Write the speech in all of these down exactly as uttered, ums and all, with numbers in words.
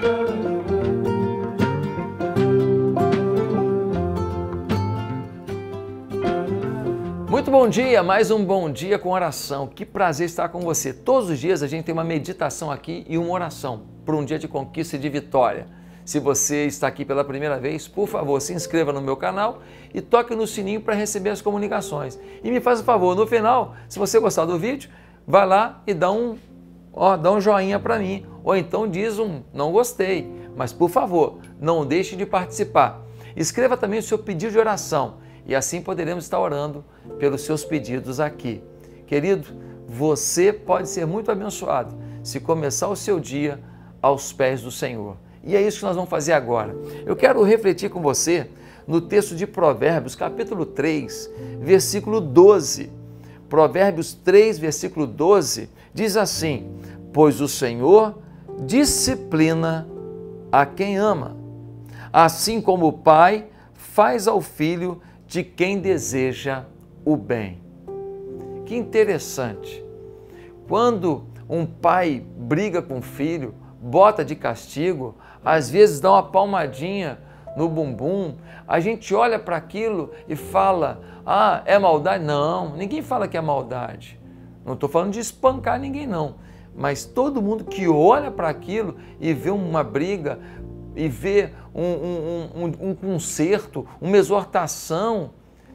Muito bom dia, mais um bom dia com oração. Que prazer estar com você. Todos os dias a gente tem uma meditação aqui e uma oração para um dia de conquista e de vitória. Se você está aqui pela primeira vez, por favor, se inscreva no meu canal e toque no sininho para receber as comunicações. E me faz um favor, no final, se você gostar do vídeo, vai lá e dá um, ó, dá um joinha para mim. Ou então diz um não gostei. Mas, por favor, não deixe de participar. Escreva também o seu pedido de oração. E assim poderemos estar orando pelos seus pedidos aqui. Querido, você pode ser muito abençoado se começar o seu dia aos pés do Senhor. E é isso que nós vamos fazer agora. Eu quero refletir com você no texto de Provérbios, capítulo três, versículo doze. Provérbios três, versículo doze, diz assim: pois o Senhor disciplina a quem ama, assim como o pai faz ao filho de quem deseja o bem. Que interessante. Quando um pai briga com o filho, bota de castigo, às vezes dá uma palmadinha no bumbum, a gente olha para aquilo e fala, ah, é maldade? Não, ninguém fala que é maldade. Não estou falando de espancar ninguém não, mas todo mundo que olha para aquilo e vê uma briga, e vê um, um, um, um conserto, uma exortação,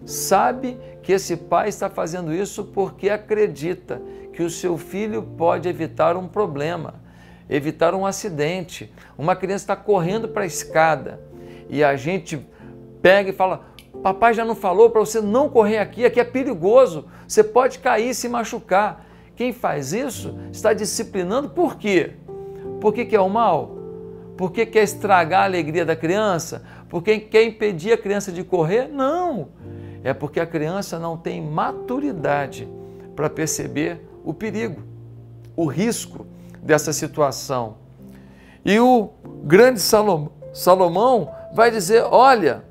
sabe que esse pai está fazendo isso porque acredita que o seu filho pode evitar um problema, evitar um acidente. Uma criança está correndo para a escada e a gente pega e fala, papai já não falou para você não correr aqui, aqui é perigoso, você pode cair e se machucar. Quem faz isso está disciplinando por quê? Porque quer o mal? Porque quer estragar a alegria da criança? Porque quer impedir a criança de correr? Não! É porque a criança não tem maturidade para perceber o perigo, o risco dessa situação. E o grande Salomão, Salomão vai dizer, olha,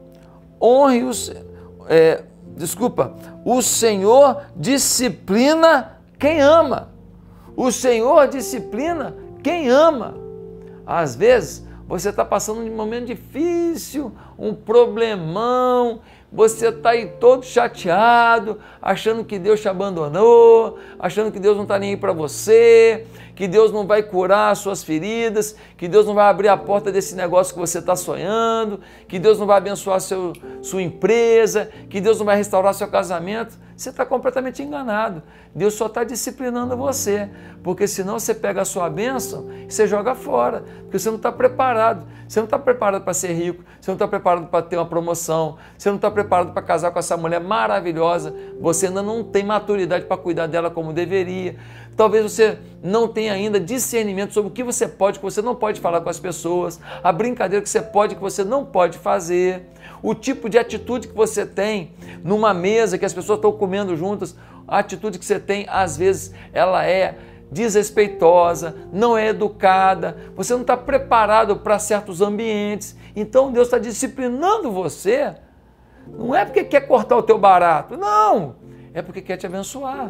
honre os... É, desculpa, o Senhor disciplina quem ama. O Senhor disciplina quem ama. Às vezes, você está passando um momento difícil, um problemão, você está aí todo chateado, achando que Deus te abandonou, achando que Deus não está nem aí para você, que Deus não vai curar as suas feridas, que Deus não vai abrir a porta desse negócio que você está sonhando, que Deus não vai abençoar seu, sua empresa, que Deus não vai restaurar seu casamento. Você está completamente enganado. Deus só está disciplinando você, porque senão você pega a sua bênção e você joga fora, porque você não está preparado. Você não está preparado para ser rico, você não está preparado para ter uma promoção, você não está preparado para casar com essa mulher maravilhosa, você ainda não tem maturidade para cuidar dela como deveria. Talvez você não tenha ainda discernimento sobre o que você pode, o que você não pode falar com as pessoas, a brincadeira que você pode, que você não pode fazer, o tipo de atitude que você tem numa mesa que as pessoas estão comendo juntas, a atitude que você tem, às vezes, ela é desrespeitosa, não é educada, você não está preparado para certos ambientes, então Deus está disciplinando você, não é porque quer cortar o teu barato, não, é porque quer te abençoar.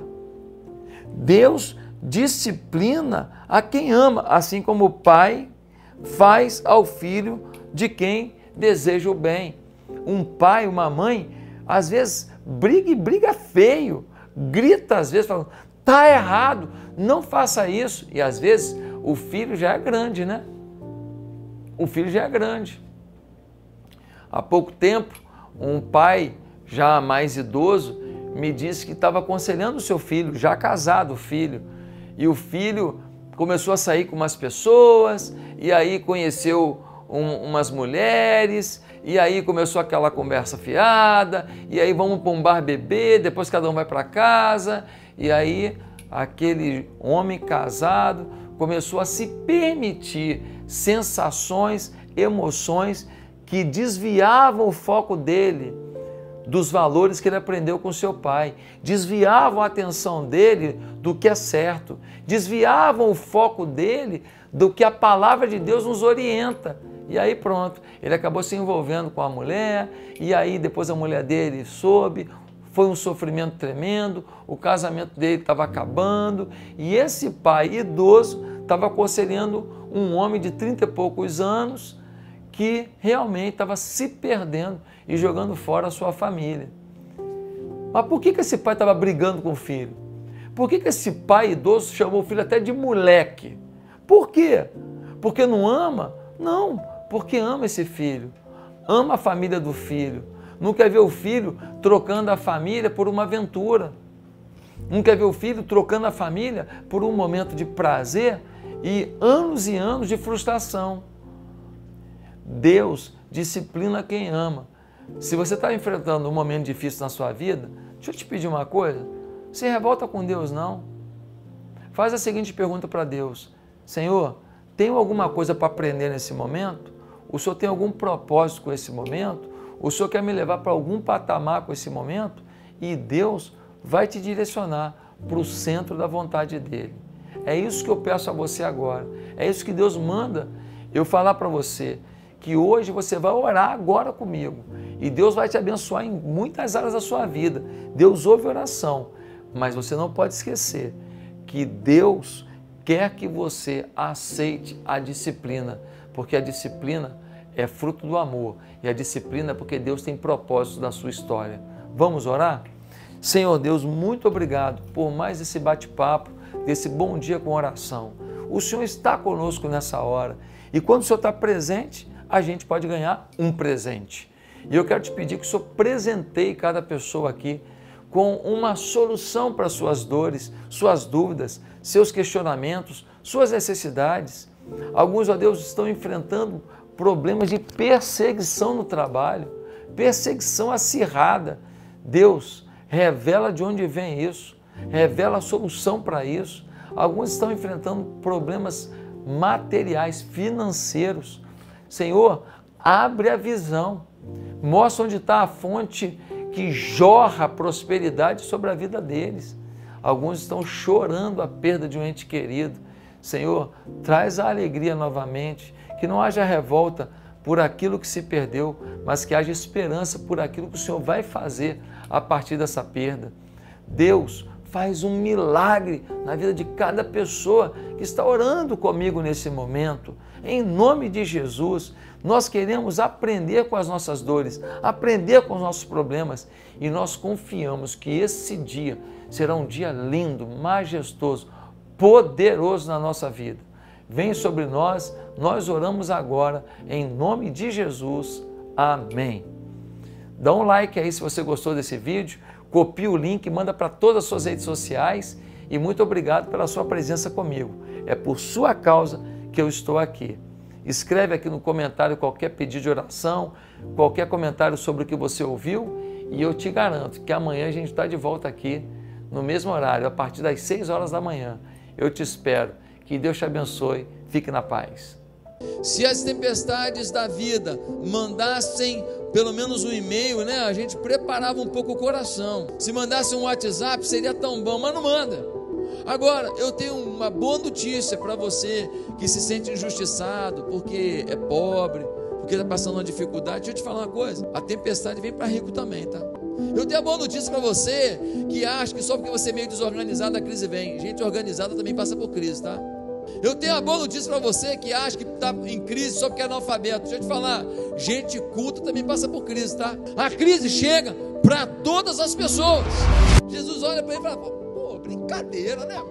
Deus disciplina a quem ama, assim como o pai faz ao filho de quem deseja o bem. Um pai, uma mãe, às vezes briga e briga feio, grita às vezes, falando, tá errado, não faça isso. E às vezes o filho já é grande, né? O filho já é grande. Há pouco tempo, um pai já mais idoso me disse que estava aconselhando o seu filho, já casado o filho, e o filho começou a sair com umas pessoas, e aí conheceu um, umas mulheres, e aí começou aquela conversa fiada, e aí vamos para um bar beber, depois cada um vai para casa, e aí aquele homem casado começou a se permitir sensações, emoções que desviavam o foco dele dos valores que ele aprendeu com seu pai, desviavam a atenção dele do que é certo, desviavam o foco dele do que a palavra de Deus nos orienta. E aí pronto, ele acabou se envolvendo com a mulher, e aí depois a mulher dele soube, foi um sofrimento tremendo, o casamento dele estava acabando, e esse pai idoso estava aconselhando um homem de trinta e poucos anos que realmente estava se perdendo e jogando fora a sua família. Mas por que que esse pai estava brigando com o filho? Por que que esse pai idoso chamou o filho até de moleque? Por quê? Porque não ama? Não, porque ama esse filho. Ama a família do filho. Não quer ver o filho trocando a família por uma aventura. Não quer ver o filho trocando a família por um momento de prazer e anos e anos de frustração. Deus disciplina quem ama. Se você está enfrentando um momento difícil na sua vida, deixa eu te pedir uma coisa, se revolta com Deus não. Faz a seguinte pergunta para Deus: Senhor, tenho alguma coisa para aprender nesse momento? O Senhor tem algum propósito com esse momento? O Senhor quer me levar para algum patamar com esse momento? E Deus vai te direcionar para o centro da vontade dEle. É isso que eu peço a você agora. É isso que Deus manda eu falar para você, que hoje você vai orar agora comigo. E Deus vai te abençoar em muitas áreas da sua vida. Deus ouve oração, mas você não pode esquecer que Deus quer que você aceite a disciplina, porque a disciplina é fruto do amor, e a disciplina é porque Deus tem propósito na sua história. Vamos orar? Senhor Deus, muito obrigado por mais esse bate-papo, desse bom dia com oração. O Senhor está conosco nessa hora, e quando o Senhor está presente, a gente pode ganhar um presente. E eu quero te pedir que o Senhor presenteie cada pessoa aqui com uma solução para suas dores, suas dúvidas, seus questionamentos, suas necessidades. Alguns, ó Deus, estão enfrentando problemas de perseguição no trabalho, perseguição acirrada. Deus, revela de onde vem isso, revela a solução para isso. Alguns estão enfrentando problemas materiais, financeiros. Senhor, abre a visão, mostra onde está a fonte que jorra prosperidade sobre a vida deles. Alguns estão chorando a perda de um ente querido. Senhor, traz a alegria novamente, que não haja revolta por aquilo que se perdeu, mas que haja esperança por aquilo que o Senhor vai fazer a partir dessa perda. Deus, faz um milagre na vida de cada pessoa que está orando comigo nesse momento. Em nome de Jesus, nós queremos aprender com as nossas dores, aprender com os nossos problemas, e nós confiamos que esse dia será um dia lindo, majestoso, poderoso na nossa vida. Vem sobre nós, nós oramos agora, em nome de Jesus. Amém. Dá um like aí se você gostou desse vídeo, copia o link, manda para todas as suas redes sociais, e muito obrigado pela sua presença comigo. É por sua causa que eu estou aqui. Escreve aqui no comentário qualquer pedido de oração, qualquer comentário sobre o que você ouviu, e eu te garanto que amanhã a gente está de volta aqui no mesmo horário, a partir das seis horas da manhã. Eu te espero. Que Deus te abençoe. Fique na paz. Se as tempestades da vida mandassem pelo menos um e-mail, né, a gente preparava um pouco o coração. Se mandasse um WhatsApp seria tão bom, mas não manda. Agora, eu tenho uma boa notícia para você que se sente injustiçado porque é pobre, porque está passando uma dificuldade. Deixa eu te falar uma coisa, a tempestade vem para rico também, tá? Eu tenho a boa notícia para você que acha que só porque você é meio desorganizado a crise vem. Gente organizada também passa por crise, tá? Eu tenho a boa notícia para você que acha que está em crise só porque é analfabeto. Deixa eu te falar, gente culta também passa por crise, tá? A crise chega para todas as pessoas. Jesus olha para ele e fala, pô, brincadeira, né?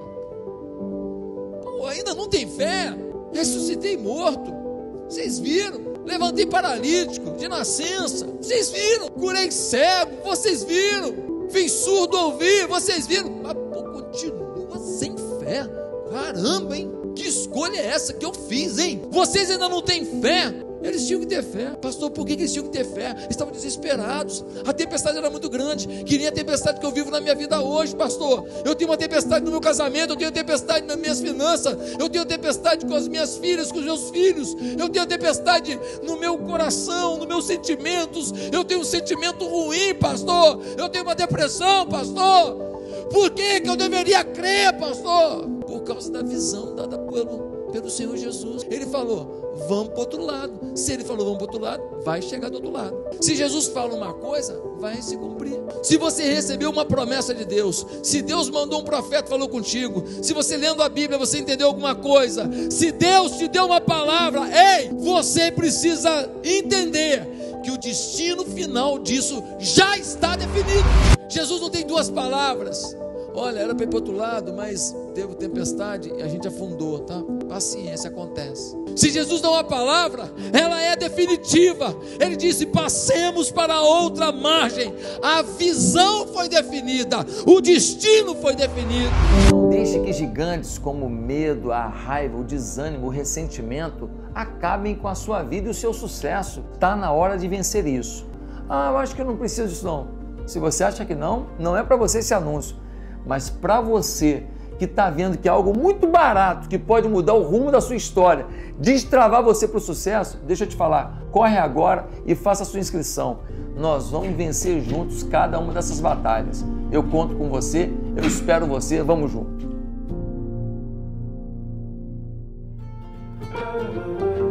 Pô, ainda não tem fé? Ressuscitei morto, vocês viram? Levantei paralítico de nascença, vocês viram? Curei cego, vocês viram? Fiz surdo ouvir, vocês viram? Mas pô, continua sem fé. Caramba, hein? Que escolha é essa que eu fiz, hein? Vocês ainda não têm fé? Eles tinham que ter fé. Pastor, por que eles tinham que ter fé? Estavam desesperados. A tempestade era muito grande. Que nem a tempestade que eu vivo na minha vida hoje, pastor. Eu tenho uma tempestade no meu casamento, eu tenho tempestade nas minhas finanças, eu tenho tempestade com as minhas filhas, com os meus filhos, eu tenho tempestade no meu coração, nos meus sentimentos. Eu tenho um sentimento ruim, pastor. Eu tenho uma depressão, pastor. Por que que eu deveria crer, pastor? Por causa da visão dada pelo, pelo Senhor Jesus. Ele falou, vamos para o outro lado. Se ele falou vamos para o outro lado, vai chegar do outro lado. Se Jesus fala uma coisa, vai se cumprir. Se você recebeu uma promessa de Deus, se Deus mandou um profeta, falou contigo, se você lendo a Bíblia, você entendeu alguma coisa, se Deus te deu uma palavra, ei, você precisa entender que o destino final disso já está definido. Jesus não tem duas palavras. Olha, era para ir para o outro lado, mas teve tempestade e a gente afundou, tá? Paciência, acontece. Se Jesus dá uma palavra, ela é definitiva. Ele disse, passemos para outra margem. A visão foi definida, o destino foi definido. Não deixe que gigantes como o medo, a raiva, o desânimo, o ressentimento acabem com a sua vida e o seu sucesso. Está na hora de vencer isso. Ah, eu acho que eu não preciso disso não. Se você acha que não, não é para você esse anúncio. Mas para você que está vendo que é algo muito barato, que pode mudar o rumo da sua história, destravar você para o sucesso, deixa eu te falar, corre agora e faça a sua inscrição. Nós vamos vencer juntos cada uma dessas batalhas. Eu conto com você, eu espero você, vamos junto.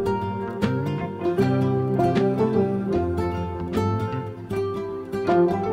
Música